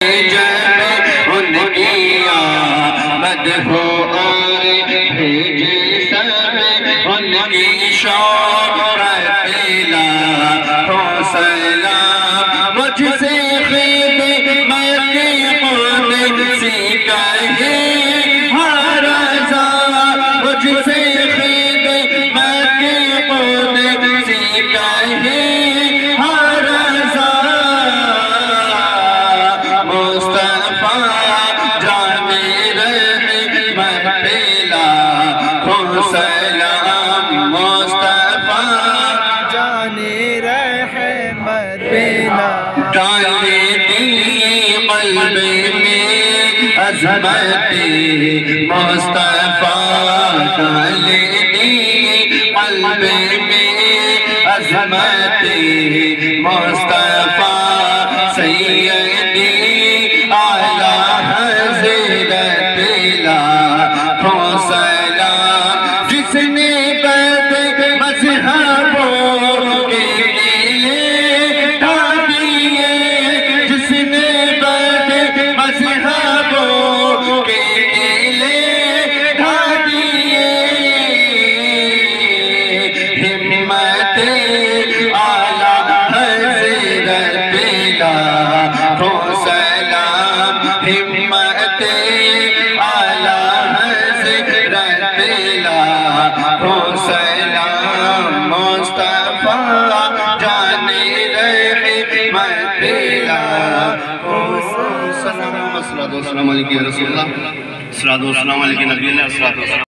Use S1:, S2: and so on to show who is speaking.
S1: ان کی آمد ہو آئے بھیجے سب ان کی شوقت لاکھوں سلام مجھ سے خدمت قدسی کہے ہر رضا مجھ سے خدمت قدسی کہے ہر رضا مصطفیٰ جان رحمت پہ لاکھوں سلام مصطفیٰ
S2: جان رحمت پہ لاکھوں
S1: ڈالی دی قلب میں عظمت مصطفیٰ ڈالی دی قلب میں عظمت مصطفیٰ سیدی اعلیٰ حضرت لاکھوں سلام جس نے بد مذہبوں کے لیے ڈھا دیے جس نے بد مذہبوں کے لیے ڈھا دیے ہمت اعلیٰ حضرت لاکھوں سلام ہمت اعلیٰ حضرت لاکھوں سلام مصطفیٰ جان رحمت پہ لاکھوں سلام السلام علیکم یا رسول اللہ السلام علیکم نبی اللہ السلام